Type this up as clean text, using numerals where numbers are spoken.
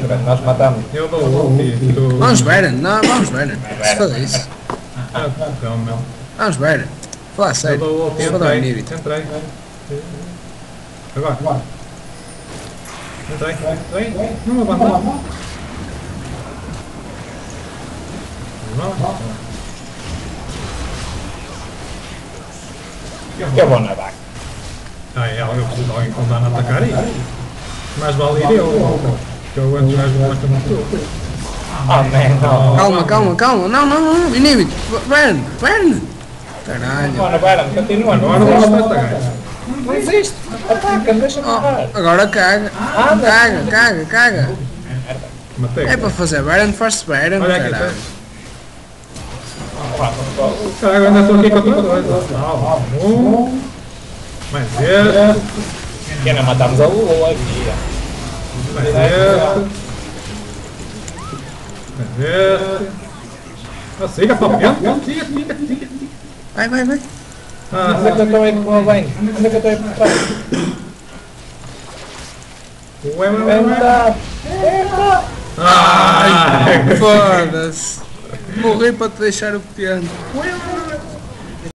Breno, nós matamos. Eu dou o ult e tu... Vamos, Baron, não, vamos, Baron. Se foda isso. Não, meu. Vamos, Baron. Fala Eu sério. dou o ult, Se foda o entrei. inhibit. Entrei. Agora. Entrei. Não me abandona. Não. Eu vou na vaca. Eu preciso de alguém com dano a atacar aí. Mais vale ir eu. Que eu aguento mais do que tu. Oh, man, não. Calma. Não. Inhibit. Baron. Caralho. Bora, Baron, continua. Agora vamos matar gajo. Não existe. Ataca, deixa-me matar. Agora caga. Caga. Matei. É para fazer Baron first Baron, Olha aqui, caralho. Caralho, eu ainda estou aqui contra dois. Mais este. Que ainda matamos a Lula aqui. Mais este. Siga, papião. Siga. Vai. Onde é que eu estou aí com o bem? Onde é que eu estou aí por trás? Eita! Ai, foda-se. Morri para te deixar o piano.